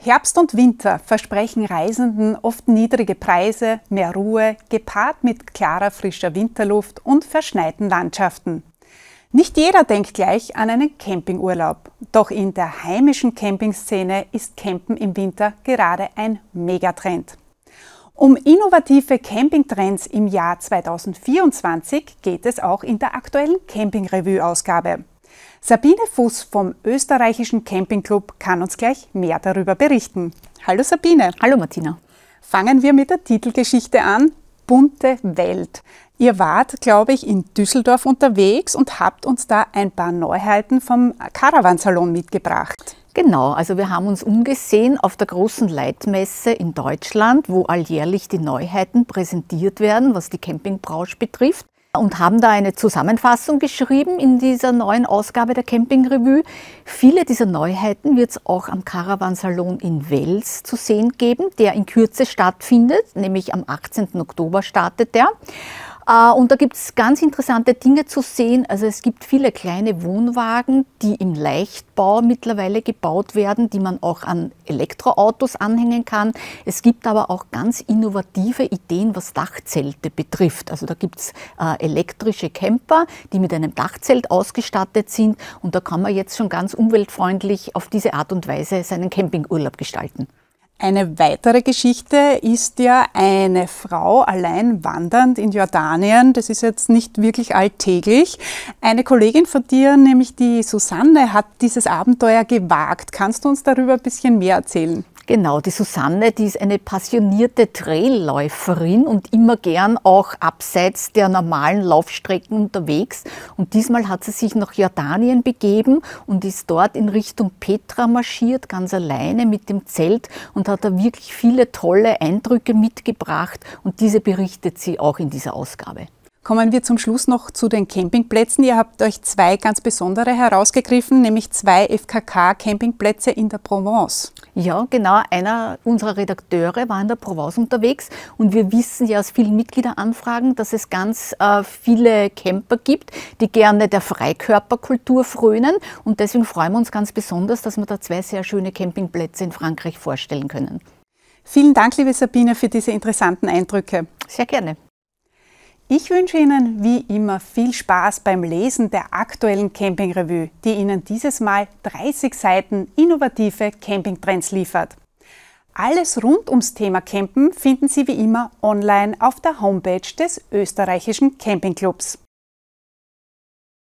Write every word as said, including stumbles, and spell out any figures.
Herbst und Winter versprechen Reisenden oft niedrige Preise, mehr Ruhe, gepaart mit klarer, frischer Winterluft und verschneiten Landschaften. Nicht jeder denkt gleich an einen Campingurlaub. Doch in der heimischen Campingszene ist Campen im Winter gerade ein Megatrend. Um innovative Campingtrends im Jahr zweitausendvierundzwanzig geht es auch in der aktuellen Camping-Revue-Ausgabe. Sabine Fuß vom österreichischen Campingclub kann uns gleich mehr darüber berichten. Hallo Sabine. Hallo Martina. Fangen wir mit der Titelgeschichte an. Bunte Welt. Ihr wart, glaube ich, in Düsseldorf unterwegs und habt uns da ein paar Neuheiten vom Caravansalon mitgebracht. Genau, also wir haben uns umgesehen auf der großen Leitmesse in Deutschland, wo alljährlich die Neuheiten präsentiert werden, was die Campingbranche betrifft. Und haben da eine Zusammenfassung geschrieben in dieser neuen Ausgabe der Camping-Revue. Viele dieser Neuheiten wird es auch am Caravansalon in Wels zu sehen geben, der in Kürze stattfindet, nämlich am achtzehnten Oktober startet der. Und da gibt es ganz interessante Dinge zu sehen. Also es gibt viele kleine Wohnwagen, die im Leichtbau mittlerweile gebaut werden, die man auch an Elektroautos anhängen kann. Es gibt aber auch ganz innovative Ideen, was Dachzelte betrifft. Also da gibt es äh, elektrische Camper, die mit einem Dachzelt ausgestattet sind. Und da kann man jetzt schon ganz umweltfreundlich auf diese Art und Weise seinen Campingurlaub gestalten. Eine weitere Geschichte ist ja eine Frau allein wandernd in Jordanien. Das ist jetzt nicht wirklich alltäglich. Eine Kollegin von dir, nämlich die Susanne, hat dieses Abenteuer gewagt. Kannst du uns darüber ein bisschen mehr erzählen? Genau, die Susanne, die ist eine passionierte Trailläuferin und immer gern auch abseits der normalen Laufstrecken unterwegs. Und diesmal hat sie sich nach Jordanien begeben und ist dort in Richtung Petra marschiert, ganz alleine mit dem Zelt und hat da wirklich viele tolle Eindrücke mitgebracht. Und diese berichtet sie auch in dieser Ausgabe. Kommen wir zum Schluss noch zu den Campingplätzen. Ihr habt euch zwei ganz besondere herausgegriffen, nämlich zwei F K K-Campingplätze in der Provence. Ja, genau. Einer unserer Redakteure war in der Provence unterwegs und wir wissen ja aus vielen Mitgliederanfragen, dass es ganz äh, viele Camper gibt, die gerne der Freikörperkultur frönen und deswegen freuen wir uns ganz besonders, dass wir da zwei sehr schöne Campingplätze in Frankreich vorstellen können. Vielen Dank, liebe Sabine, für diese interessanten Eindrücke. Sehr gerne. Ich wünsche Ihnen wie immer viel Spaß beim Lesen der aktuellen Camping-Revue, die Ihnen dieses Mal dreißig Seiten innovative Campingtrends liefert. Alles rund ums Thema Campen finden Sie wie immer online auf der Homepage des österreichischen Campingclubs.